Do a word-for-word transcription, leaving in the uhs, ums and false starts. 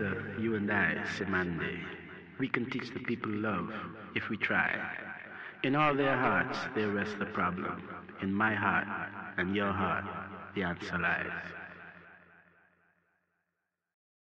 together, you and I, Cymande, we can teach the people love if we try. In all their hearts there rests the problem. In my heart and your heart, the answer lies.